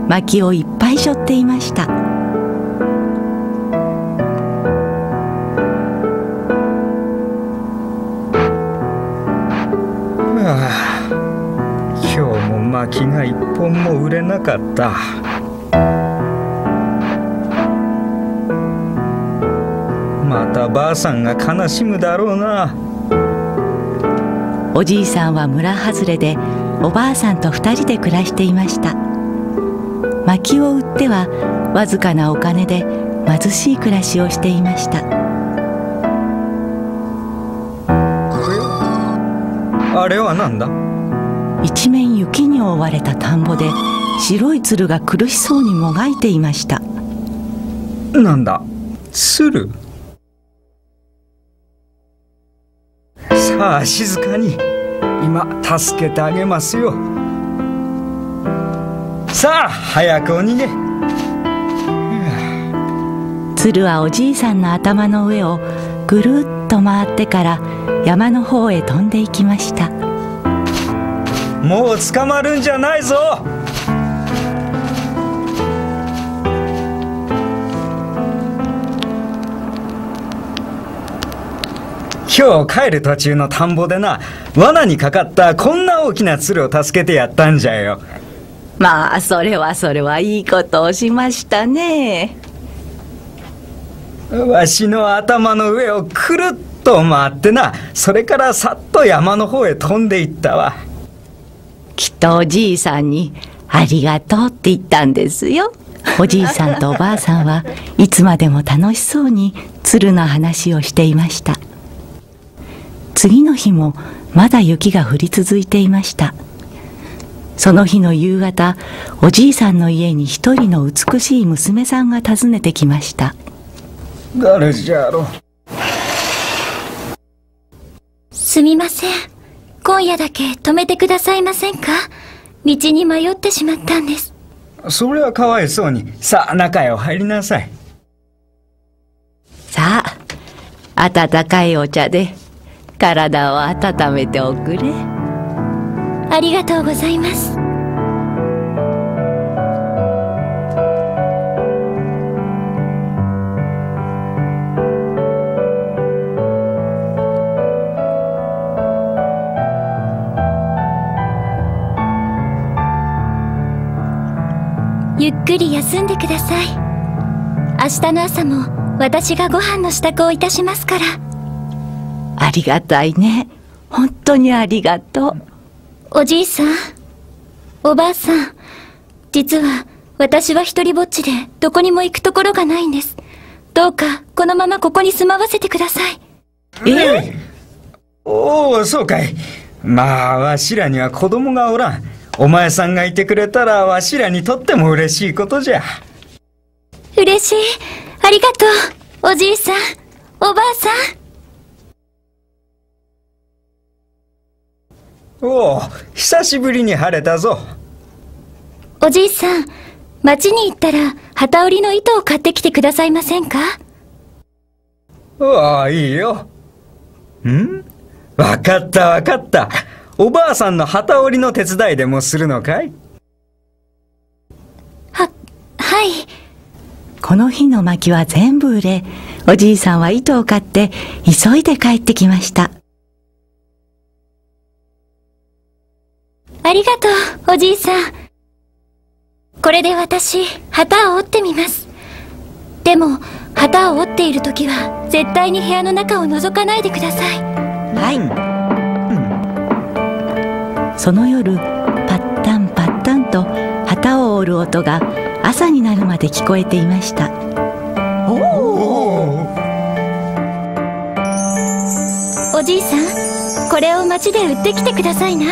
薪をいっぱい背負っていました。 今日も薪が一本も売れなかった。またばあさんが悲しむだろうな。 おじいさんは村外れでおばあさんと2人で暮らしていました。薪を売ってはわずかなお金で貧しい暮らしをしていました。 あれはなんだ？ 一面雪に覆われた田んぼで白い鶴が苦しそうにもがいていました。 なんだ、鶴？さあ静かに、今助けてあげますよ。さあ早くお逃げ。 鶴はおじいさんの頭の上をぐるっと回ってから山の方へ飛んでいきました。 もう捕まるんじゃないぞ。今日帰る途中の田んぼでな、罠にかかったこんな大きな鶴を助けてやったんじゃよ。 まあそれはいいことをしましたね。 わしの頭の上をくるっと回ってな、それからさっと山の方へ飛んでいったわ。 きっとおじいさんにありがとうって言ったんですよ。おじいさんとおばあさんはいつまでも楽しそうに鶴の話をしていました。次の日もまだ雪が降り続いていました。その日の夕方、おじいさんの家に一人の美しい娘さんが訪ねてきました。 誰じゃろう。 すみません、今夜だけ泊めてくださいませんか？道に迷ってしまったんです。 それはかわいそうに。さあ中へお入りなさい。 さあ温かいお茶で体を温めておくれ。 ありがとうございます。ゆっくり休んでください。明日の朝も私がご飯の支度をいたしますから。 ありがたいね。本当にありがとう。 おじいさん、おばあさん、実は私は一人ぼっちでどこにも行くところがないんです。どうかこのままここに住まわせてください。 おお、そうかい。まあわしらには子供がおらん。お前さんがいてくれたらわしらにとっても嬉しいことじゃ。 嬉しい。ありがとう、おじいさん、おばあさん。おお、久しぶりに晴れたぞ。 おじいさん、町に行ったら機織りの糸を買ってきてくださいませんか？ ああ、いいよ。わかったわかった。おばあさんの機織りの手伝いでもするのかい？ はい。 この日の薪は全部売れ、おじいさんは糸を買って急いで帰ってきました。 ありがとう、おじいさん。これで私、旗を折ってみます。でも、旗を折っている時は絶対に部屋の中を覗かないでください。 はい。その夜、パッタンパッタンと旗を折る音が朝になるまで聞こえていました。 おじいさん、これを町で売ってきてくださいな。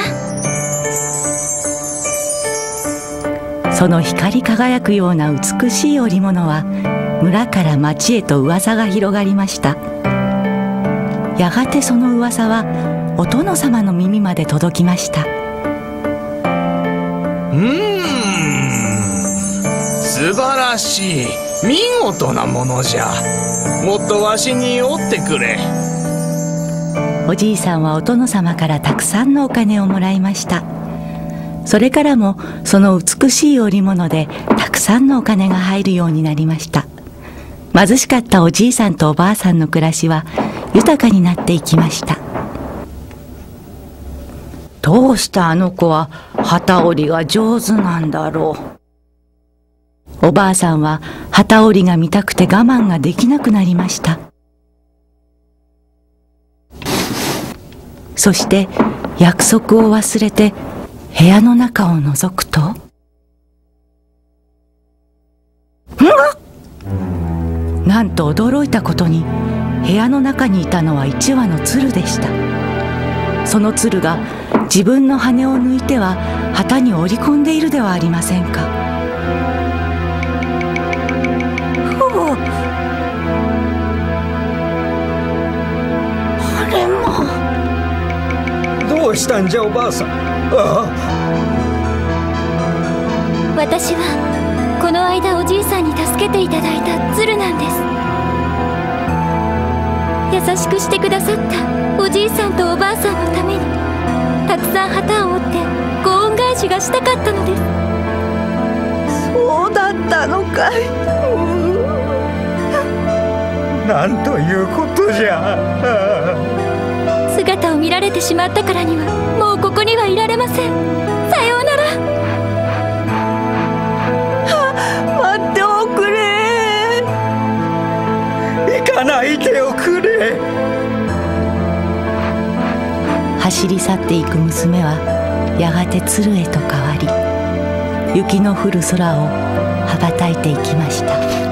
その光り輝くような美しい織物は村から町へと噂が広がりました。やがてその噂はお殿様の耳まで届きました。 素晴らしい、見事なものじゃ。もっとわしに折ってくれ。 おじいさんはお殿様からたくさんのお金をもらいました。 それからもその美しい織物でたくさんのお金が入るようになりました。貧しかったおじいさんとおばあさんの暮らしは豊かになっていきました。どうしてあの子は機織りが上手なんだろう。おばあさんは機織りが見たくて我慢ができなくなりました。そして約束を忘れて部屋の中を覗くと、なんと驚いたことに部屋の中にいたのは一羽の鶴でした。その鶴が自分の羽を抜いては旗に織り込んでいるではありませんか。 あれもどうしたんじゃおばあさん。 私はこの間おじいさんに助けていただいた鶴なんです。優しくしてくださったおじいさんとおばあさんのためにたくさん旗を折ってご恩返しがしたかったのです。 そうだったのかい。 なんということじゃ。 姿を見られてしまったからにはもうここにはいられません。さようなら。 待っておくれ。 行かないでおくれ。 走り去っていく娘はやがて鶴へと変わり、雪の降る空を羽ばたいていきました。